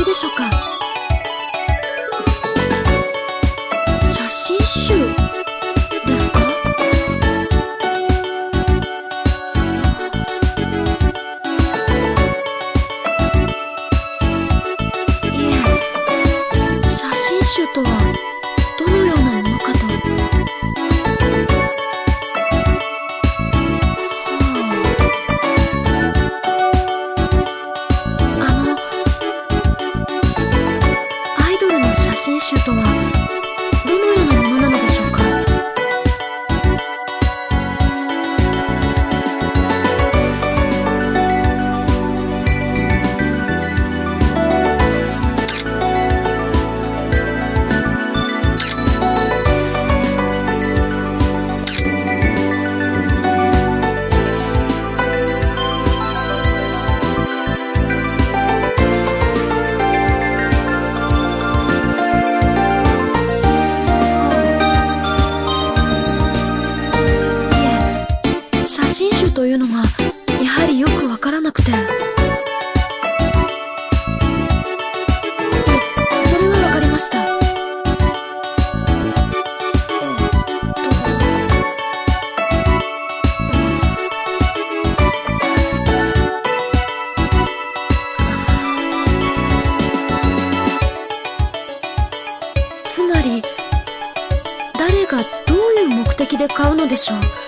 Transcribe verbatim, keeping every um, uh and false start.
でしょうか。写真集ですか？いえ、写真集とはどのようなものかと。写真集とはどのようなものなのでしょうか。写真集というのがやはりよくわからなくて。それはわかりました。つまり誰がどういう目的で買うのでしょう。